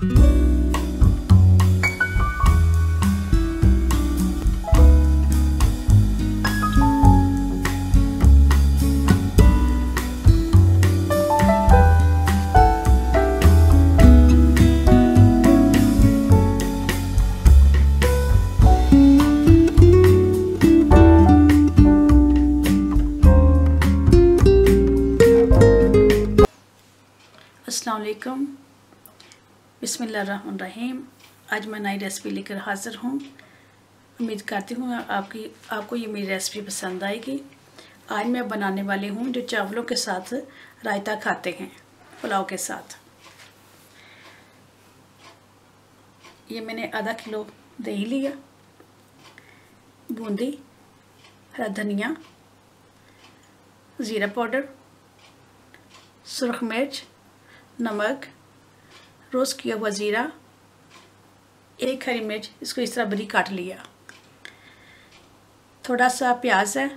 अस्सलाम वालेकुम, बिस्मिल्लाहिर्रहमानिर्रहीम। आज मैं नई रेसिपी लेकर हाज़िर हूँ। उम्मीद करती हूँ आपको ये मेरी रेसिपी पसंद आएगी। आज मैं बनाने वाली हूँ जो चावलों के साथ रायता खाते हैं, पुलाव के साथ। ये मैंने आधा किलो दही लिया, बूंदी, हरा धनिया, ज़ीरा पाउडर, सुरख मिर्च, नमक, रोस्ट किया हुआ ज़ीरा, एक हरी मिर्च, इसको इस तरह बारीक काट लिया, थोड़ा सा प्याज है,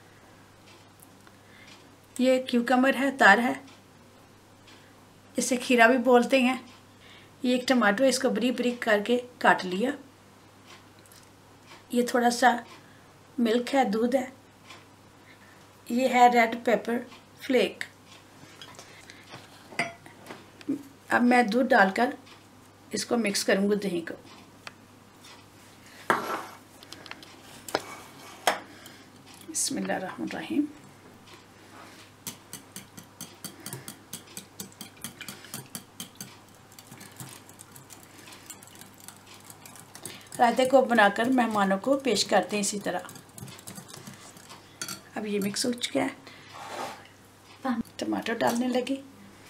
ये क्यूकम्बर है, तार है, इसे खीरा भी बोलते हैं। ये एक टमाटर, इसको बारीक बारीक करके काट लिया। ये थोड़ा सा मिल्क है, दूध है। ये है रेड पेपर फ्लेक। अब मैं दूध डालकर इसको मिक्स करूँगी दही को। बिस्मिल्लाहिर्रहमानिर्रहीम। रायते को बनाकर मेहमानों को पेश करते हैं इसी तरह। अब ये मिक्स हो चुका है, टमाटर डालने लगी।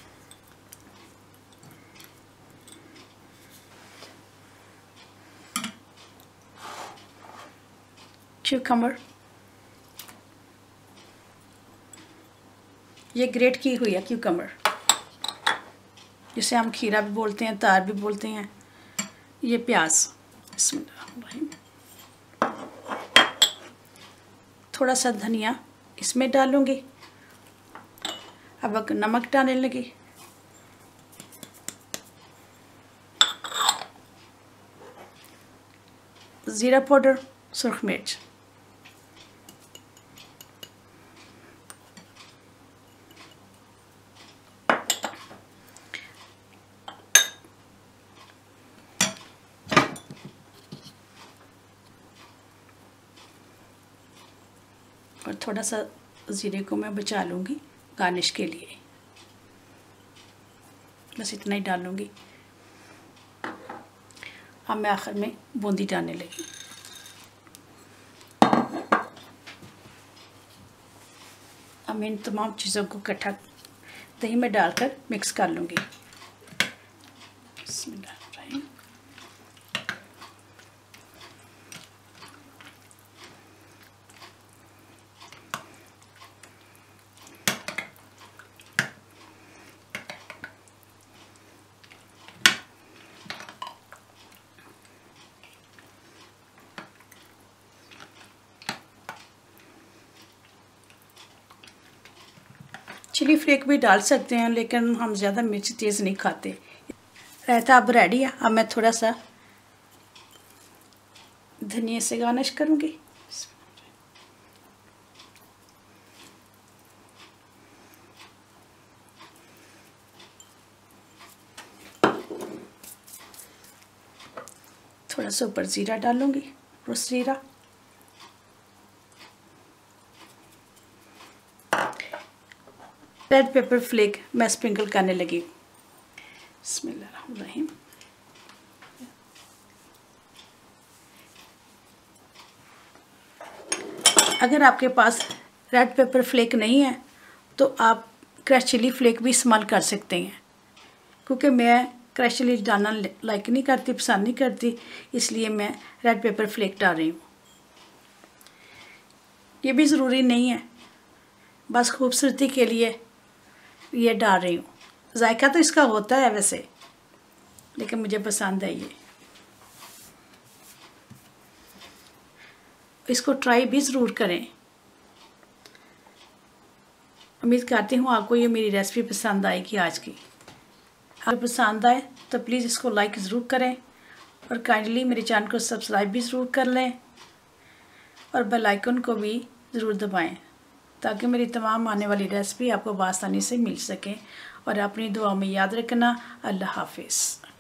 क्यूकम्बर, ये ग्रेट की हुई है क्यूकम्बर, जिसे हम खीरा भी बोलते हैं, तार भी बोलते हैं। ये प्याज, बिस्मिल्लाहिर्रहमानिर्रहीम। थोड़ा सा धनिया इसमें डालूंगी। अब नमक डालने लगी। ज़ीरा पाउडर, सुरख मिर्च, और थोड़ा सा ज़ीरे को मैं बचा लूँगी गार्निश के लिए। बस इतना ही डालूँगी। अब मैं आखिर में बूंदी डालने लगी। अब मैं इन तमाम चीज़ों को इकट्ठा दही में डालकर मिक्स कर लूँगी। बिस्मिल्लाहिर्रहमानिर्रहीम। चिली फ्लेक भी डाल सकते हैं, लेकिन हम ज़्यादा मिर्च तेज़ नहीं खाते। रायता अब रेडी है। अब मैं थोड़ा सा धनिया से गार्निश करूँगी। थोड़ा सा ऊपर ज़ीरा डालूँगी, रोस्ट ज़ीरा। रेड पेपर फ्लेक मैं स्प्रिंकल करने लगी। बिस्मिल्लाहिर्रहमानिर्रहीम। अगर आपके पास रेड पेपर फ्लेक नहीं है तो आप क्रश चिली फ्लेक भी इस्तेमाल कर सकते हैं, क्योंकि मैं क्रश चिली डालना लाइक नहीं करती, पसंद नहीं करती, इसलिए मैं रेड पेपर फ्लेक डाल रही हूँ। ये भी ज़रूरी नहीं है, बस खूबसूरती के लिए ये डाल रही हूँ। जायका तो इसका होता है वैसे, लेकिन मुझे पसंद है ये। इसको ट्राई भी ज़रूर करें। उम्मीद करती हूँ आपको ये मेरी रेसिपी पसंद आएगी आज की। अगर पसंद आए तो प्लीज़ इसको लाइक ज़रूर करें और काइंडली मेरे चैनल को सब्सक्राइब भी ज़रूर कर लें और बेल आइकन को भी ज़रूर दबाएं ताकि मेरी तमाम आने वाली रेसिपी आपको आसानी से मिल सके। और अपनी दुआ में याद रखना। अल्लाह हाफिज़।